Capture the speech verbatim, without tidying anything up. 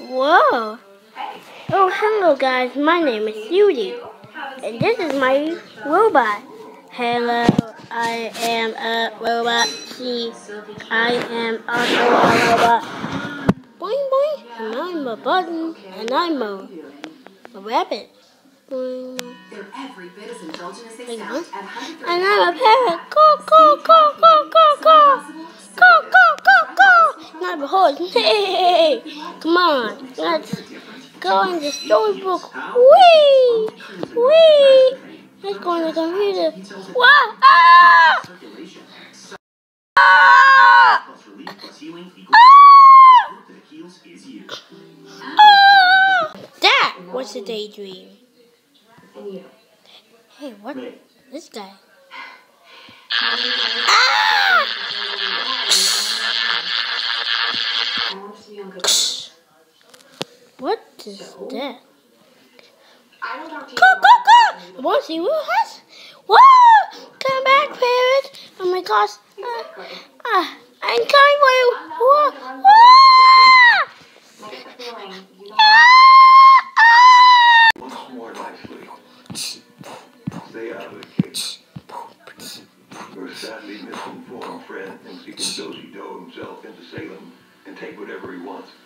Whoa! Oh, hello guys, my name is Judy, and this is my robot. Hello, I am a robot. See, I am also a robot. Boing boing, and I'm a button, and I'm a, a rabbit. Boing. They're every bit as indulgent as they Like sound. what? At one hundred And I'm a parrot. Caw, caw, caw, caw, caw, caw. Caw, caw, caw, caw. And I'm a horse. Hey, come on, let's go in the storybook. Whee! Whee! Let's go on the computer. Wah! Ah! Ah! Ah! That was a daydream. Hey, what? This guy. Ah! What is that? Go, go, go! Want to see what it has? Whoa! Come back, parrot! Oh my gosh! Uh, uh, I'm coming for you! Whoa! Whoa! Ah! Once more nicely. Stay out of the case. Your sadly misinformed friend thinks he can do-si-do himself into Salem and take whatever he wants.